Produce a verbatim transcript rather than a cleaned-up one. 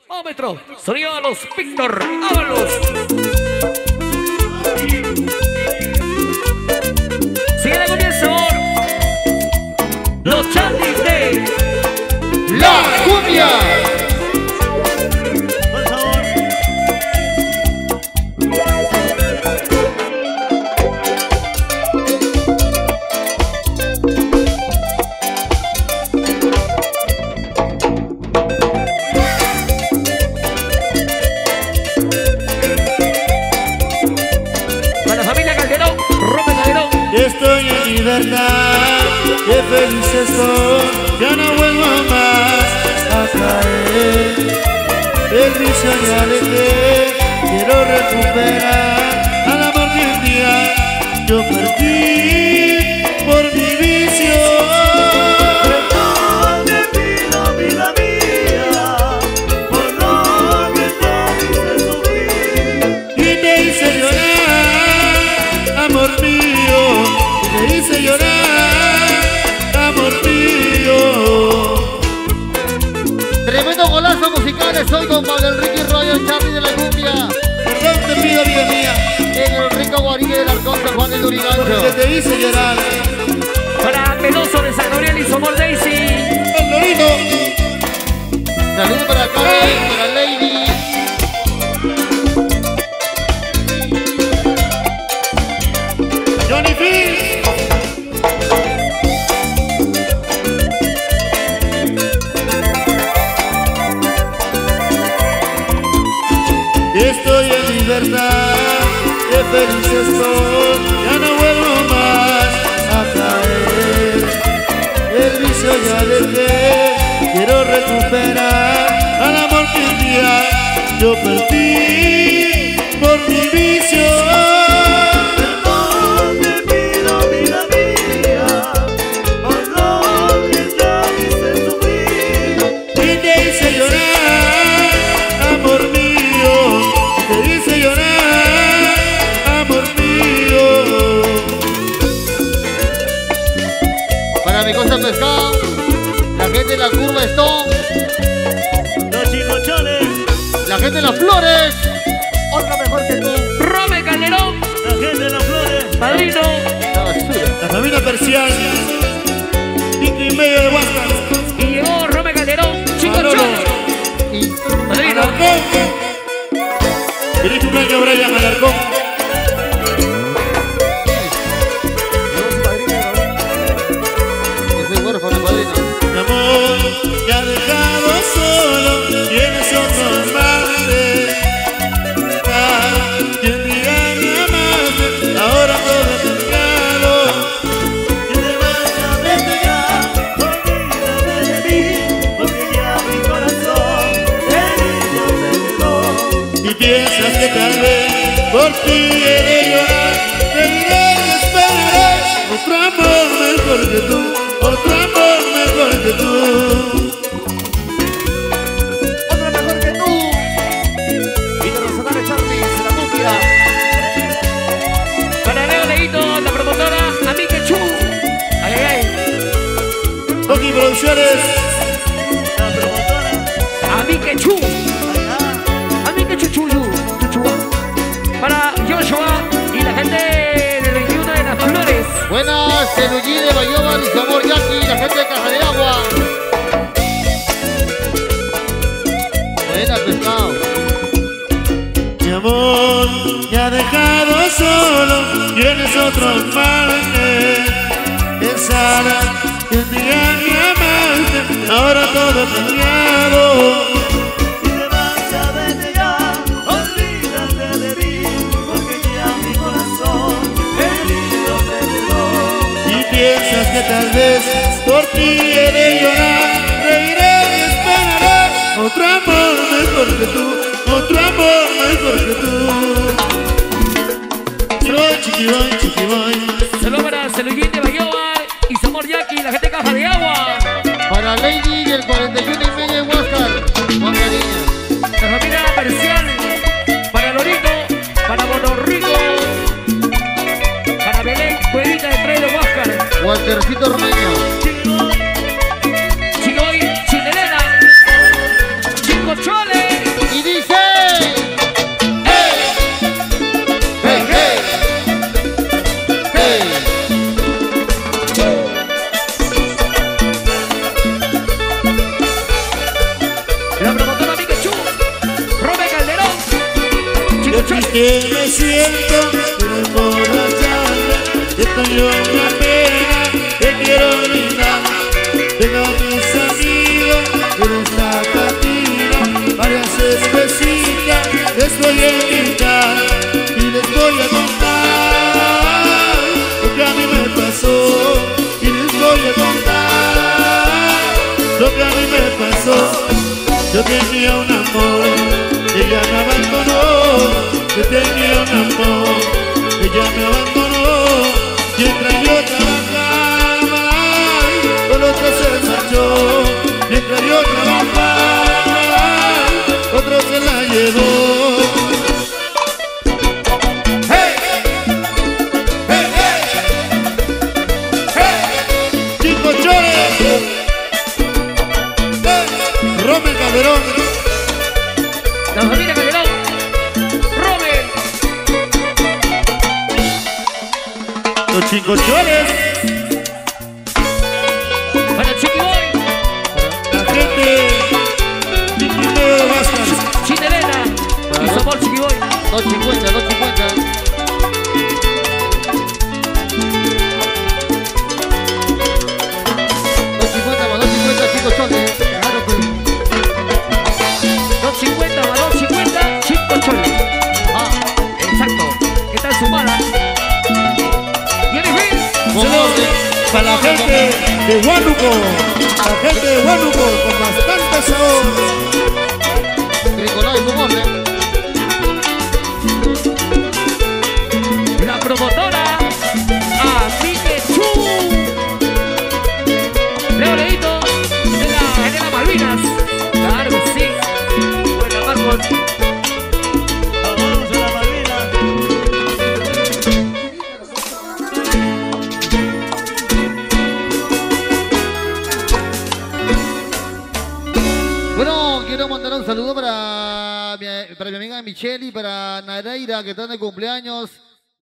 Ómetro, sonido a los Víctor Ábalos. Sigue de comienzo los Chandis de La Cumbia. Estoy en libertad, qué feliz estoy, ya no vuelvo más a caer. El vicio ya dejé, quiero recuperar al amor que un día yo perdí por mi vicio. Perdón te pido, vida mía, por lo que te hice sufrir Y te hice llorar, amor mío. Te hice llorar, amor mío. Tremendo golazo musical, soy con Pablo Enrique Royal Charlie de la Cumbia. Perdón te pido, vida mía, En el rico guarille del Arcón San Juan del porque Lurigancho. te hice llorar. para Peloso de San Gabriel y Somos Daisy. El Lorito. Saludos para Karen, para Lady. Johnny Fish. Estoy en libertad, qué feliz estoy, ya no vuelvo más a caer. El vicio ya dejé, quiero recuperar al amor que un día yo perdí por mi vicio. Perdón te pido, vida mía, por lo que te hice sufrir Y te hice llorar, amor mío. Te hice llorar, amor mío. Para mi cosa pescado, la gente de la curva Stone, los chicochones, la gente de las flores. otra mejor que tú, Robe Calderón, la gente de las flores, padrino. La basura. La familia Persiana, Pinky medio de Huasca, Y llegó Robe Calderón, Chico Manolo. Chole. Y Padrino. Alarcón. Feliz cumpleaños, Brian Alarcón. yo soy huérfano, padrino. Mi amor, te ha dejado solo, tienes otro amante. Ah, quien diga mi amante, ahora todo ha cambiado. y te vaya, vete ya, olvídate de mí, porque ya mi corazón herido se quedó. Y piensas que tal vez por ti he de llorar, te diré que esperaré otro amor mejor que tú, otro amor mejor que tú. Otra mejor que tú, Internacional Charlie de la Cumbia. Para Leo Leito, la promotora Amique Chu. Ay, ay, ay. Toki Producciones, La promotora, Amique Chu. ajá, Amique Chuchuyu. Chuchua. Para Joshua y la gente del veintiuno de las Flores. Buenas, Celuyí de Bayoba, y su amor Jackie, la gente de Caja de Agua. Buena, pescado. mi amor, te ha dejado solo, tienes otro amante. Pensará que un día mi amante, ahora todo ha cambiado. y te vaya, vete ya, olvídate de mí, porque ya mi corazón herido se quedó. Y piensas que tal vez por ti he de llorar, reiré y esperaré otro amor mejor que tú, otro amor mejor que tú. Chiquiboy, chiquiboy, chiquiboy. Saludos para Celuyín de Bayoba y Somos Jackie, la gente de Caja de Agua. Para Lady del cuarenta y uno y medio de Huáscar. Con cariño. La familia Persiana. Para Lorito, para Bonorrico. Para Belén, Cuevita de Tres de Huáscar. Waltercito Ormeño. Chigoy, Chinelena. Chico Chole. que me siento quiero emborracharme. Estoy yo una pena que quiero brindar. Tengo a mis amigos en esta cantina, varias cervecitas les voy a invitar y les voy a contar lo que a mí me pasó. Y les voy a contar lo que a mí me pasó. Yo tenía un amor, ella me abandonó. Yo tenía un amor, ella me abandonó. Mientras yo trabajaba, con otro se marchó. Mientras yo trabajaba, otro se la llevó. ¡Hey! ¡Hey, hey! ¡Hey! ¡Chico Chores! ¡Hey! ¡Rommel Calderón! La familia Calderón. Rommel. Los chingochones, Para Chiqui Boy. la gente Chiquiteo Vázquez. Chinelena. Y su amor Chiqui Boy. dos cincuenta, dos cincuenta. dos cincuenta más dos cincuenta, cinco chones. Claro que. dos cincuenta más dos cincuenta, cinco choles. Ah, exacto. ¿Qué tal su mala? Jenny Fizz. Saludos para la gente de Huánuco, la gente de Huánuco con bastante sabor. Tricolor y su orden. La promotora Asike Chu. Leo Leito de la, de la Malvinas. Claro que sí. Buena Marcos. Vamos a la Malvina. Bueno, quiero mandar un saludo para mi, para mi amiga Michelle y para Nareira, que están de cumpleaños.